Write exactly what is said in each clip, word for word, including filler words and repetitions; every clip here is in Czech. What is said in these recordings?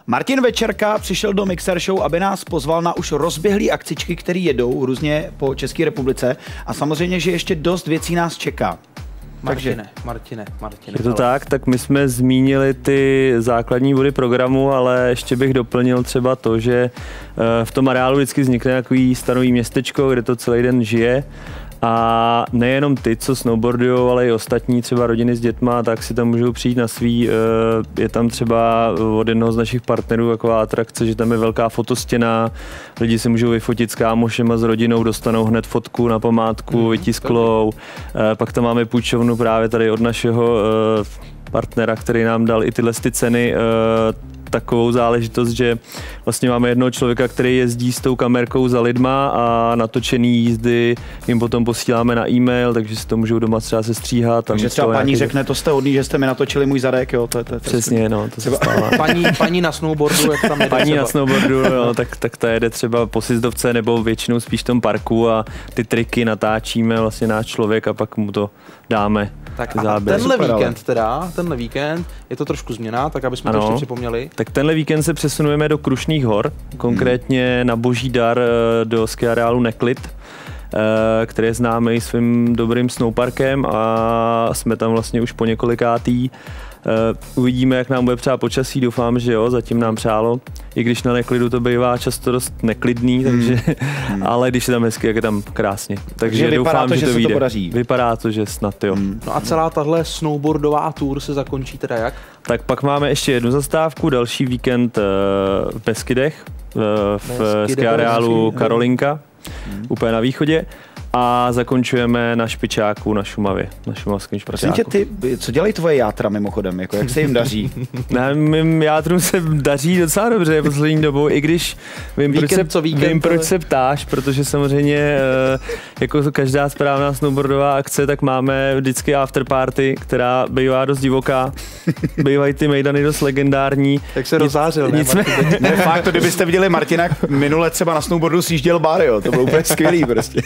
Martin Večerka přišel do Mixer Show, aby nás pozval na už rozběhlý akcičky, které jedou různě po České republice a samozřejmě, že ještě dost věcí nás čeká. Martine, Takže. Martine, Martine. Je to tak, tak my jsme zmínili ty základní body programu, ale ještě bych doplnil třeba to, že v tom areálu vždycky vznikne takový stanový městečko, kde to celý den žije. A nejenom ty, co snowboardujou, ale i ostatní, třeba rodiny s dětma, tak si tam můžou přijít na svý. Je tam třeba od jednoho z našich partnerů taková atrakce, že tam je velká fotostěna, lidi si můžou vyfotit s kámošema, s rodinou, dostanou hned fotku na památku, mm, vytisklou. Pak tam máme půjčovnu právě tady od našeho partnera, který nám dal i tyhle ty ceny, takovou záležitost, že vlastně máme jednoho člověka, který jezdí s tou kamerkou za lidma a natočený jízdy jim potom posíláme na e-mail, takže si to můžou doma třeba sestříhat. Takže třeba paní nějaký... řekne, to jste hodný, že jste mi natočili můj zadek, jo, to je to. Je Přesně, no, to třeba... se stává. Paní, paní na snowboardu, jak tam jede Paní třeba. na snowboardu, no, tak, tak ta jede třeba po sjezdovce nebo většinou spíš v tom parku a ty triky natáčíme vlastně náš člověk a pak mu to dáme. Tak a tenhle Super, víkend teda, tenhle víkend, je to trošku změna, tak aby jsme ano, to ještě připomněli. Tak tenhle víkend se přesunujeme do Krušných hor, konkrétně hmm. na Boží dar do ski areálu Neklid, který je známý svým dobrým snowparkem a jsme tam vlastně už po několikátý. Uvidíme, jak nám bude přát počasí, doufám, že jo, zatím nám přálo. I když na Neklidu to bývá často dost neklidný, takže, hmm. ale když je tam hezky, jak je tam krásně. Takže, takže doufám, to, že, že to vyjde. To podaří. Vypadá to, že snad jo. Hmm. No a celá tahle snowboardová tour se zakončí teda jak? Tak pak máme ještě jednu zastávku, další víkend v Beskydech, v ski areálu Karolinka, hmm. úplně na východě. A zakončujeme na špičáku na Šumavě, na šumavském špičáku. Prosím tě, ty, co dělají tvoje játra mimochodem, jako jak se jim daří? Ne, mým játrům se daří docela dobře poslední dobou, i když vím, víkend, proč, se, víkend, vím proč se ptáš, protože samozřejmě jako každá správná snowboardová akce, tak máme vždycky afterparty, která bývá dost divoká, bývají ty mejdany dost legendární. Tak se rozářil, ne? Nicméně, ne, fakt, to kdybyste viděli Martina minule třeba na snowboardu sjížděl bar, jo, to bylo úplně skvělý prostě.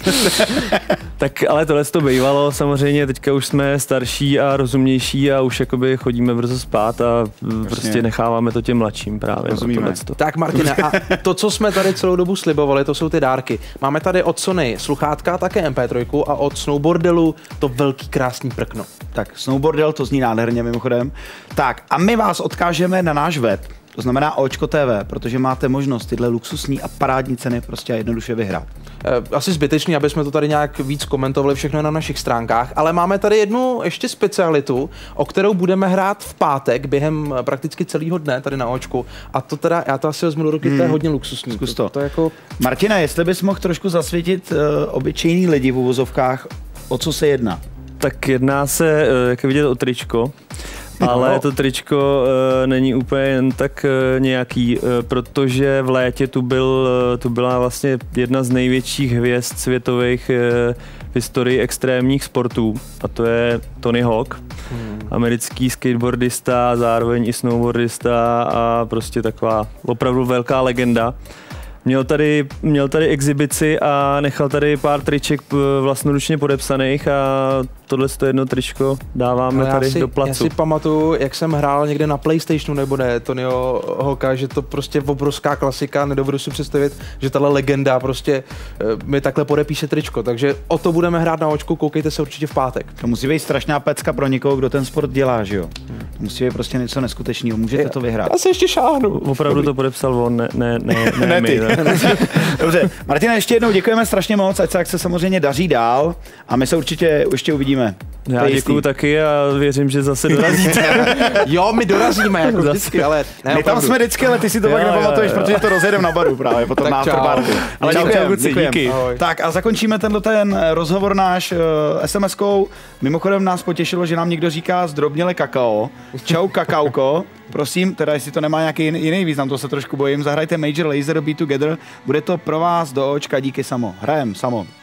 Tak ale tohle to bývalo, samozřejmě teďka už jsme starší a rozumnější a už jakoby chodíme brzo spát a Jasně. prostě necháváme to těm mladším právě. Rozumíme. Tak Martine, a to, co jsme tady celou dobu slibovali, to jsou ty dárky. Máme tady od Sony sluchátka, také em pé tři a od Snowboardelu to velký krásný prkno. Tak Snowboardel, to zní nádherně mimochodem. Tak a my vás odkážeme na náš web, to znamená Očko T V, protože máte možnost tyhle luxusní a parádní ceny prostě jednoduše vyhrát. Asi zbytečný, aby jsme to tady nějak víc komentovali, všechno na našich stránkách, ale máme tady jednu ještě specialitu, o kterou budeme hrát v pátek během prakticky celého dne tady na Očku. A to teda, já to asi vezmu do ruky, hmm. to je hodně luxusní. Zkus to. To, to jako... Martina, jestli bys mohl trošku zasvětit uh, obyčejný lidi v uvozovkách, o co se jedná? Tak jedná se, jak je vidět, o tričko. Ale to tričko uh, není úplně jen tak uh, nějaký, uh, protože v létě tu, byl, uh, tu byla vlastně jedna z největších hvězd světových uh, v historii extrémních sportů a to je Tony Hawk, hmm. americký skateboardista, zároveň i snowboardista a prostě taková opravdu velká legenda. Měl tady, měl tady exibici a nechal tady pár triček vlastnoručně podepsaných a tohle jedno tričko dáváme tady si, do placu. Já si pamatuju, jak jsem hrál někde na PlayStationu nebo ne, Tonyho Hawka, že to prostě obrovská klasika, nedovedu si představit, že tahle legenda prostě mi takhle podepíše tričko, takže o to budeme hrát na Očku, koukejte se určitě v pátek. To musí být strašná pecka pro někoho, kdo ten sport dělá, že jo? To musí být prostě něco neskutečného, můžete to vyhrát. Já se ještě šáhnu. Opravdu Dobrý. To podepsal on, ne, ne, ne, ne, ne my, ty. Ne. Dobře, Martina, ještě jednou děkujeme strašně moc, ať se, ať se samozřejmě daří dál a my se určitě ještě uvidíme. Já děkuju taky a věřím, že zase dorazíte. Jo, my dorazíme, jako zase. Vždycky, ale ne, my opravdu. Tam jsme vždycky, ale ty si to pak nepamatuješ, protože to rozjedeme na baru právě, potom na afterparty. Ale děkujeme, díky. Tak a zakončíme tenhle ten rozhovor náš uh, es em eskou. Mimochodem nás potěšilo, že nám někdo říká zdrobněle kakao. Čau kakauko. Prosím, teda jestli to nemá nějaký jiný význam, to se trošku bojím, zahrajte Major Lazer Be Together, bude to pro vás do Očka, díky samo. Hrajem, samo.